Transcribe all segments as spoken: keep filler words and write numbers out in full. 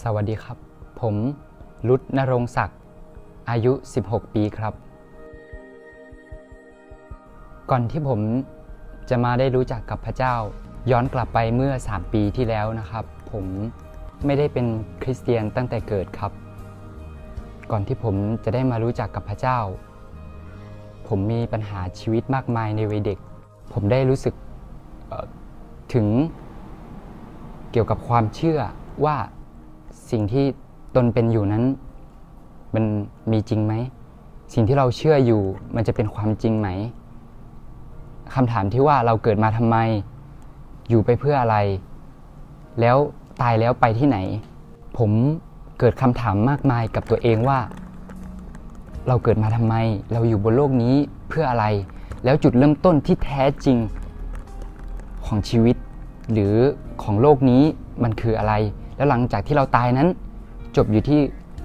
สวัสดีครับผมรุต ณรงค์ศักดิ์อายุสิบหกปีครับก่อนที่ผมจะมาได้รู้จักกับพระเจ้าย้อนกลับไปเมื่อสามปีที่แล้วนะครับผมไม่ได้เป็นคริสเตียนตั้งแต่เกิดครับก่อนที่ผมจะได้มารู้จักกับพระเจ้าผมมีปัญหาชีวิตมากมายในวัยเด็กผมได้รู้สึกถึงเกี่ยวกับความเชื่อว่าสิ่งที่ตนเป็นอยู่นั้นมันมีจริงไหมสิ่งที่เราเชื่ออยู่มันจะเป็นความจริงไหมคำถามที่ว่าเราเกิดมาทำไมอยู่ไปเพื่ออะไรแล้วตายแล้วไปที่ไหนผมเกิดคำถามมากมายกับตัวเองว่าเราเกิดมาทำไมเราอยู่บนโลกนี้เพื่ออะไรแล้วจุดเริ่มต้นที่แท้จริงของชีวิตหรือของโลกนี้มันคืออะไรแล้วหลังจากที่เราตายนั้นจบอยู่ที่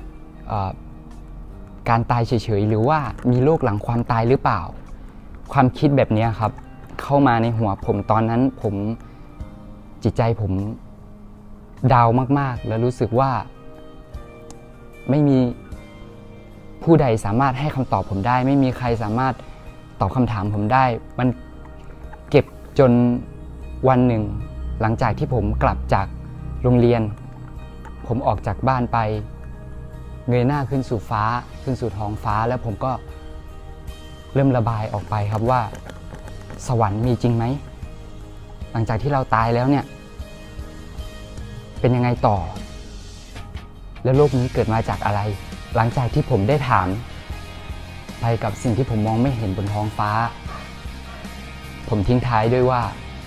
การตายเฉยๆหรือว่ามีโลกหลังความตายหรือเปล่าความคิดแบบนี้ครับเข้ามาในหัวผมตอนนั้นผมจิตใจผมดาวมากๆแล้วรู้สึกว่าไม่มีผู้ใดสามารถให้คำตอบผมได้ไม่มีใครสามารถตอบคำถามผมได้มันเก็บจนวันหนึ่งหลังจากที่ผมกลับจากโรงเรียนผมออกจากบ้านไปเงยหน้าขึ้นสู่ฟ้าขึ้นสู่ท้องฟ้าแล้วผมก็เริ่มระบายออกไปครับว่าสวรรค์มีจริงไหมหลังจากที่เราตายแล้วเนี่ยเป็นยังไงต่อแล้วโลกนี้เกิดมาจากอะไรหลังจากที่ผมได้ถามไปกับสิ่งที่ผมมองไม่เห็นบนท้องฟ้าผมทิ้งท้ายด้วยว่า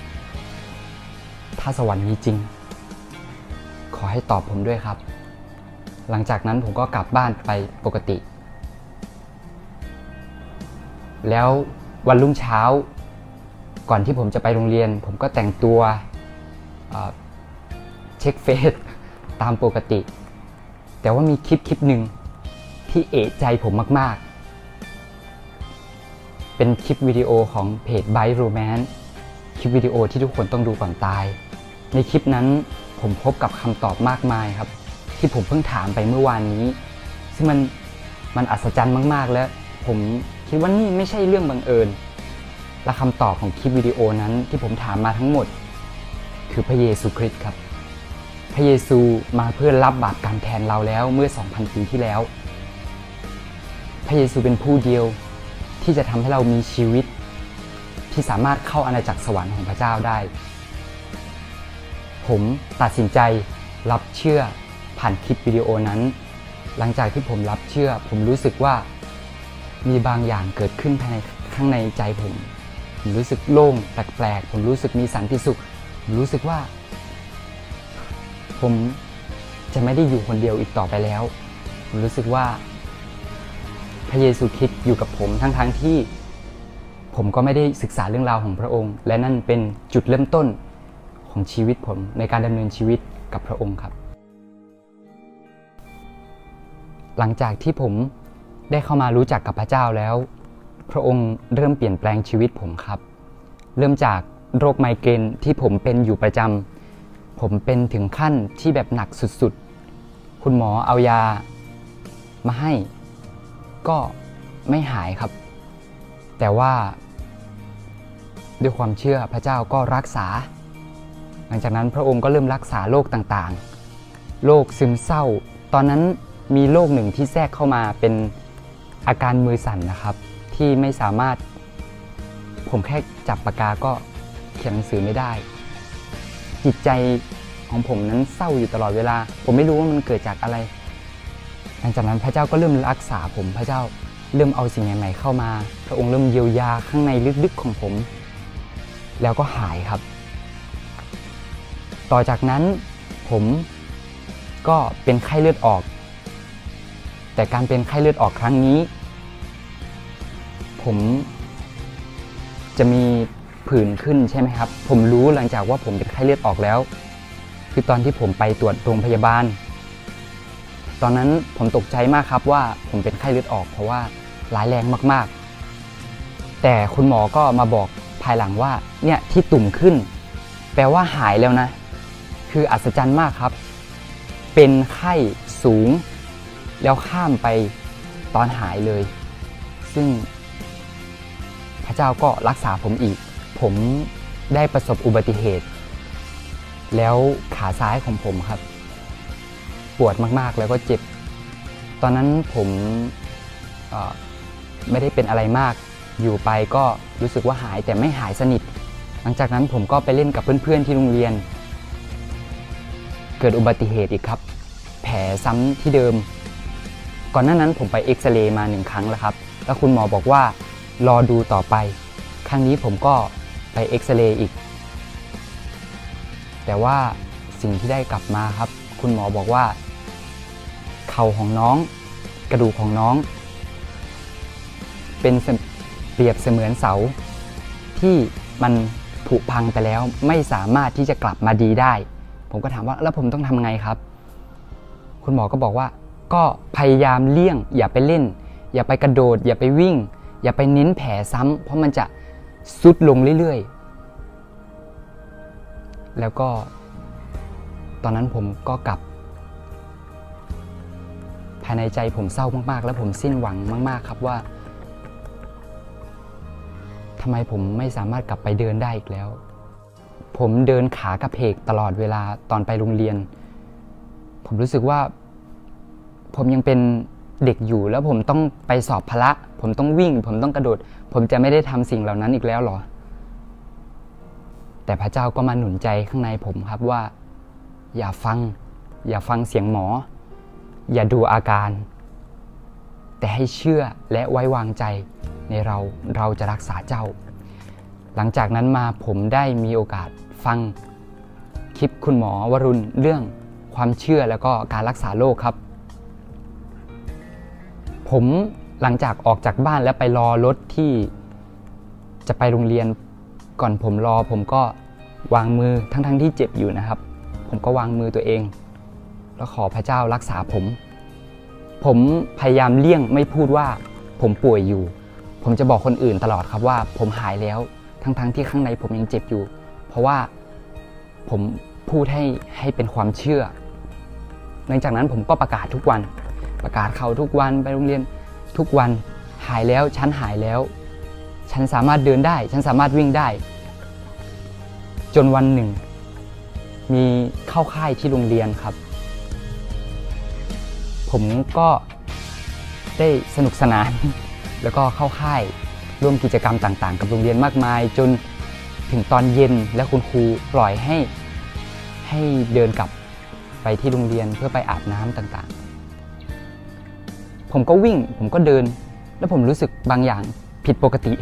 ถ้าสวรรค์มีจริงขอให้ตอบผมด้วยครับหลังจากนั้นผมก็กลับบ้านไปปกติแล้ววันรุ่งเช้าก่อนที่ผมจะไปโรงเรียนผมก็แต่งตัวเช็คเฟซตามปกติแต่ว่ามีคลิปคลิปหนึ่งที่เอะใจผมมากๆเป็นคลิปวิดีโอของเพจ Byte Romance คลิปวิดีโอที่ทุกคนต้องดูก่อนตายในคลิปนั้นผมพบกับคำตอบมากมายครับที่ผมเพิ่งถามไปเมื่อวานนี้ซึ่งมันมันอัศจรรย์มากๆแล้วผมคิดว่านี่ไม่ใช่เรื่องบังเอิญและคำตอบของคลิปวิดีโอนั้นที่ผมถามมาทั้งหมดคือพระเยซูคริสต์ครับพระเยซูมาเพื่อรับบาปกรรมแทนเราแล้วเมื่อ สองพัน ปีที่แล้วพระเยซูเป็นผู้เดียวที่จะทำให้เรามีชีวิตที่สามารถเข้าอาณาจักรสวรรค์ของพระเจ้าได้ผมตัดสินใจรับเชื่อผ่านคลิปวิดีโอนั้นหลังจากที่ผมรับเชื่อผมรู้สึกว่ามีบางอย่างเกิดขึ้นภายในข้างในใจผมผมรู้สึกโล่งแปลกๆผมรู้สึกมีสันติสุขผมรู้สึกว่าผมจะไม่ได้อยู่คนเดียวอีกต่อไปแล้วผมรู้สึกว่าพระเยซูคริสต์อยู่กับผมทั้งๆที่ผมก็ไม่ได้ศึกษาเรื่องราวของพระองค์และนั่นเป็นจุดเริ่มต้นของชีวิตผมในการดำเนินชีวิตกับพระองค์ครับหลังจากที่ผมได้เข้ามารู้จักกับพระเจ้าแล้วพระองค์เริ่มเปลี่ยนแปลงชีวิตผมครับเริ่มจากโรคไมเกรนที่ผมเป็นอยู่ประจำผมเป็นถึงขั้นที่แบบหนักสุดๆคุณหมอเอายามาให้ก็ไม่หายครับแต่ว่าด้วยความเชื่อพระเจ้าก็รักษาหลังจากนั้นพระองค์ก็เริ่มรักษาโรคต่างๆโรคซึมเศร้าตอนนั้นมีโรคหนึ่งที่แทรกเข้ามาเป็นอาการมือสั่นนะครับที่ไม่สามารถผมแค่จับปากกาก็เขียนหนังสือไม่ได้จิตใจของผมนั้นเศร้าอยู่ตลอดเวลาผมไม่รู้ว่ามันเกิดจากอะไรหลังจากนั้นพระเจ้าก็เริ่มรักษาผมพระเจ้าเริ่มเอาสิ่งใหม่ๆเข้ามาพระองค์เริ่มเยียวยาข้างในลึกๆของผมแล้วก็หายครับต่อจากนั้นผมก็เป็นไข้เลือดออกแต่การเป็นไข้เลือดออกครั้งนี้ผมจะมีผื่นขึ้นใช่ไหมครับผมรู้หลังจากว่าผมเป็นไข้เลือดออกแล้วคือตอนที่ผมไปตรวจโรงพยาบาลตอนนั้นผมตกใจมากครับว่าผมเป็นไข้เลือดออกเพราะว่าร้ายแรงมากๆแต่คุณหมอก็มาบอกภายหลังว่าเนี่ยที่ตุ่มขึ้นแปลว่าหายแล้วนะคืออัศจรรย์มากครับ เป็นเป็นไข้สูงแล้วข้ามไปตอนหายเลยซึ่งพระเจ้าก็รักษาผมอีกผมได้ประสบอุบัติเหตุแล้วขาซ้ายของผมครับปวดมากๆแล้วก็เจ็บตอนนั้นผมไม่ได้เป็นอะไรมากอยู่ไปก็รู้สึกว่าหายแต่ไม่หายสนิทหลังจากนั้นผมก็ไปเล่นกับเพื่อนๆที่โรงเรียนเกิดอุบัติเหตุอีกครับแผลซ้ำที่เดิมก่อนหน้านั้นผมไปเอ็กซเรย์มาหนึ่งครั้งแล้วครับแล้วคุณหมอบอกว่ารอดูต่อไปครั้งนี้ผมก็ไปเอ็กซเรย์อีกแต่ว่าสิ่งที่ได้กลับมาครับคุณหมอบอกว่าเข่าของน้องกระดูกของน้องเป็นเปรียบเสมือนเสาที่มันผุพังไปแล้วไม่สามารถที่จะกลับมาดีได้ผมก็ถามว่าแล้วผมต้องทำไงครับคุณหมอก็บอกว่าก็พยายามเลี่ยงอย่าไปเล่นอย่าไปกระโดดอย่าไปวิ่งอย่าไปเน้นแผลซ้ำเพราะมันจะทรุดลงเรื่อยๆแล้วก็ตอนนั้นผมก็กลับภายในใจผมเศร้ามากๆแล้วผมสิ้นหวังมากๆครับว่าทำไมผมไม่สามารถกลับไปเดินได้อีกแล้วผมเดินขากระเพกตลอดเวลาตอนไปโรงเรียนผมรู้สึกว่าผมยังเป็นเด็กอยู่แล้วผมต้องไปสอบพละผมต้องวิ่งผมต้องกระโดดผมจะไม่ได้ทำสิ่งเหล่านั้นอีกแล้วหรอแต่พระเจ้าก็มาหนุนใจข้างในผมครับว่าอย่าฟังอย่าฟังเสียงหมออย่าดูอาการแต่ให้เชื่อและไว้วางใจในเราเราจะรักษาเจ้าหลังจากนั้นมาผมได้มีโอกาสฟังคลิปคุณหมอวรุณเรื่องความเชื่อแล้วก็การรักษาโรคครับผมหลังจากออกจากบ้านแล้วไปรอรถที่จะไปโรงเรียนก่อนผมรอผมก็วางมือทั้งๆ ท, ที่เจ็บอยู่นะครับผมก็วางมือตัวเองแล้วขอพระเจ้ารักษาผมผมพยายามเลี่ยงไม่พูดว่าผมป่วยอยู่ผมจะบอกคนอื่นตลอดครับว่าผมหายแล้วทั้งๆ ท, ที่ข้างในผมยังเจ็บอยู่เพราะว่าผมพูดให้ให้เป็นความเชื่อหลังจากนั้นผมก็ประกาศทุกวันประกาศเขาทุกวันไปโรงเรียนทุกวันหายแล้วฉันหายแล้วฉันสามารถเดินได้ฉันสามารถวิ่งได้จนวันหนึ่งมีเข้าค่ายที่โรงเรียนครับผมก็ได้สนุกสนานแล้วก็เข้าค่ายร่วมกิจกรรมต่างๆกับโรงเรียนมากมายจนถึงตอนเย็นแล้วคุณครูปล่อยให้ให้เดินกลับไปที่โรงเรียนเพื่อไปอาบน้ำต่างๆผมก็วิ่งผมก็เดินแล้วผมรู้สึกบางอย่างผิดปกติ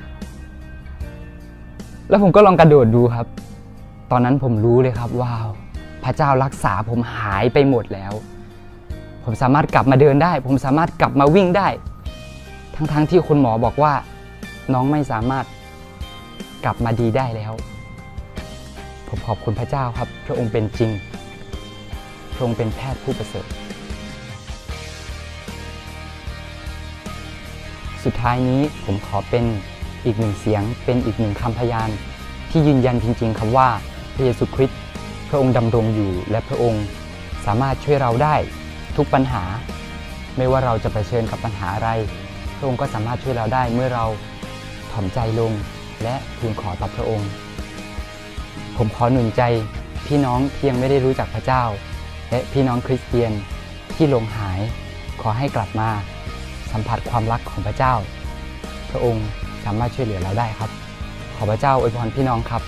แล้วผมก็ลองกระโดดดูครับตอนนั้นผมรู้เลยครับว้าวพระเจ้ารักษาผมหายไปหมดแล้วผมสามารถกลับมาเดินได้ผมสามารถกลับมาวิ่งได้ทั้งๆ ท, ที่คุณหมอบอกว่าน้องไม่สามารถกลับมาดีได้แล้วผมขอบคุณพระเจ้าครับพระองค์เป็นจริงพระองค์เป็นแพทย์ผู้ประเสริฐสุดท้ายนี้ผมขอเป็นอีกหนึ่งเสียงเป็นอีกหนึ่งคำพยานที่ยืนยันจริงๆครับว่าพระเยซูคริสต์พระองค์ดำรงอยู่และพระองค์สามารถช่วยเราได้ทุกปัญหาไม่ว่าเราจะเผชิญกับปัญหาอะไรพระองค์ก็สามารถช่วยเราได้เมื่อเราถ่อมใจลงและทูลขอต่อพระองค์ผมขอหนุนใจพี่น้องที่ยังไม่ได้รู้จักพระเจ้าและพี่น้องคริสเตียนที่หลงหายขอให้กลับมาสัมผัสความรักของพระเจ้าพระองค์สามารถช่วยเหลือเราได้ครับขอพระเจ้าอวยพรพี่น้องครับ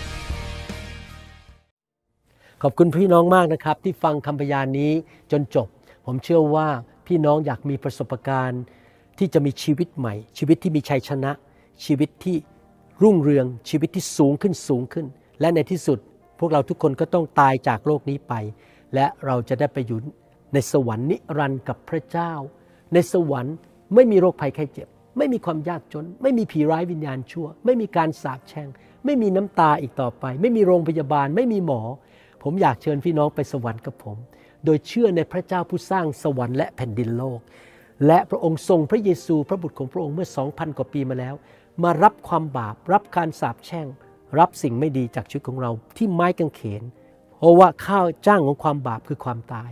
ขอบคุณพี่น้องมากนะครับที่ฟังคำพยานนี้จนจบผมเชื่อว่าพี่น้องอยากมีประสบการณ์ที่จะมีชีวิตใหม่ชีวิตที่มีชัยชนะชีวิตที่รุ่งเรืองชีวิตที่สูงขึ้นสูงขึ้นและในที่สุดพวกเราทุกคนก็ต้องตายจากโลกนี้ไปและเราจะได้ไปอยู่ในสวรรค์นิรันดร์กับพระเจ้าในสวรรค์ไม่มีโรคภัยไข้เจ็บไม่มีความยากจนไม่มีผีร้ายวิญญาณชั่วไม่มีการสาปแช่งไม่มีน้ำตาอีกต่อไปไม่มีโรงพยาบาลไม่มีหมอผมอยากเชิญพี่น้องไปสวรรค์กับผมโดยเชื่อในพระเจ้าผู้สร้างสวรรค์และแผ่นดินโลกและพระองค์ทรงพระเยซูพระบุตรของพระองค์เมื่อ สองพัน กว่าปีมาแล้วมารับความบาปรับการสาปแช่งรับสิ่งไม่ดีจากชีวิตของเราที่ไม้กางเขนเพราะว่าค่าจ้างของความบาปคือความตาย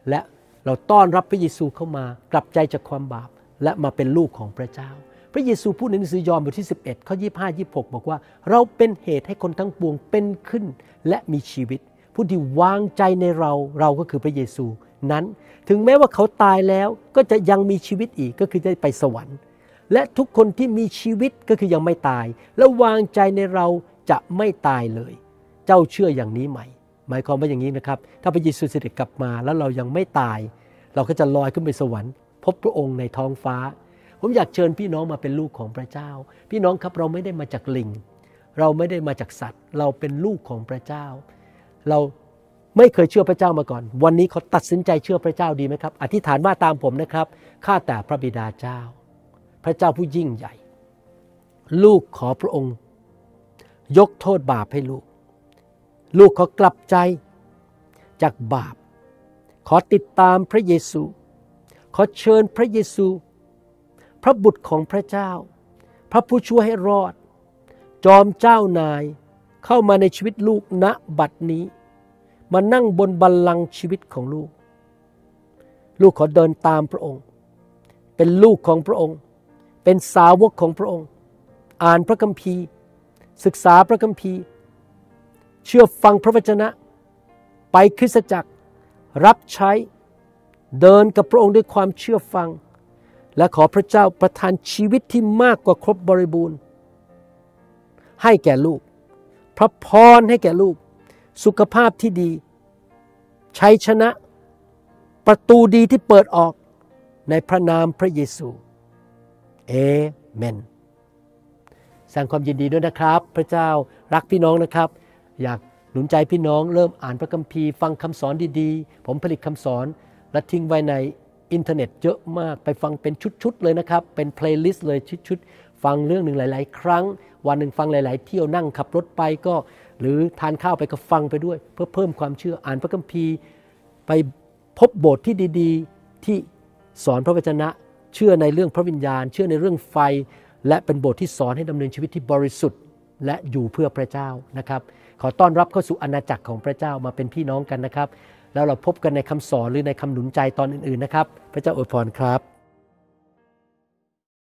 และเราต้อนรับพระเยซูเข้ามากลับใจจากความบาปและมาเป็นลูกของพระเจ้าพระเยซูพูดในหนังสือยอห์นบทที่สิบเอ็ดข้อยี่สิบห้า ยี่สิบหกบอกว่าเราเป็นเหตุให้คนทั้งปวงเป็นขึ้นและมีชีวิตผู้ที่วางใจในเราเราก็คือพระเยซูนั้นถึงแม้ว่าเขาตายแล้วก็จะยังมีชีวิตอีกก็คือได้ไปสวรรค์และทุกคนที่มีชีวิตก็คือยังไม่ตายและวางใจในเราจะไม่ตายเลยเจ้าเชื่ออย่างนี้ไหมหมายความว่าอย่างนี้นะครับถ้าพระเยซูเสด็จกลับมาแล้วเรายังไม่ตายเราก็จะลอยขึ้นไปสวรรค์พบพระองค์ในท้องฟ้าผมอยากเชิญพี่น้องมาเป็นลูกของพระเจ้าพี่น้องครับเราไม่ได้มาจากลิงเราไม่ได้มาจากสัตว์เราเป็นลูกของพระเจ้าเราไม่เคยเชื่อพระเจ้ามาก่อนวันนี้เขาตัดสินใจเชื่อพระเจ้าดีไหมครับอธิษฐานว่าตามผมนะครับข้าแต่พระบิดาเจ้าพระเจ้าผู้ยิ่งใหญ่ลูกขอพระองค์ยกโทษบาปให้ลูกลูกขอกลับใจจากบาปขอติดตามพระเยซูขอเชิญพระเยซูพระบุตรของพระเจ้าพระผู้ช่วยให้รอดจอมเจ้านายเข้ามาในชีวิตลูกณบัดนี้มานั่งบนบัลลังก์ชีวิตของลูกลูกขอเดินตามพระองค์เป็นลูกของพระองค์เป็นสาวกของพระองค์อ่านพระคัมภีร์ศึกษาพระคัมภีร์เชื่อฟังพระวจนะไปคริสตจักรรับใช้เดินกับพระองค์ด้วยความเชื่อฟังและขอพระเจ้าประทานชีวิตที่มากกว่าครบบริบูรณ์ให้แก่ลูกพระพรให้แก่ลูกสุขภาพที่ดีชัยชนะประตูดีที่เปิดออกในพระนามพระเยซูเอเมนแสดงความยินดีด้วยนะครับพระเจ้ารักพี่น้องนะครับอยากหนุนใจพี่น้องเริ่มอ่านพระคัมภีร์ฟังคำสอนดีๆผมผลิตคำสอนและทิ้งไว้ในอินเทอร์เน็ตเยอะมากไปฟังเป็นชุดๆเลยนะครับเป็นเพลย์ลิสต์เลยชุดๆฟังเรื่องหนึ่งหลายๆครั้งวันหนึ่งฟังหลายๆเที่ยวนั่งขับรถไปก็หรือทานข้าวไปก็ฟังไปด้วยเพื่อเพิ่มความเชื่ออ่านพระคัมภีร์ไปพบโบสถ์ที่ดีๆที่สอนพระวจนะเชื่อในเรื่องพระวิญญาณเชื่อในเรื่องไฟและเป็นโบสถ์ที่สอนให้ดำเนินชีวิตที่บริสุทธิ์และอยู่เพื่อพระเจ้านะครับขอต้อนรับเข้าสู่อาณาจักรของพระเจ้ามาเป็นพี่น้องกันนะครับแล้วเราพบกันในคำสอนหรือในคำหนุนใจตอนอื่นๆนะครับพระเจ้าอวยพรครับ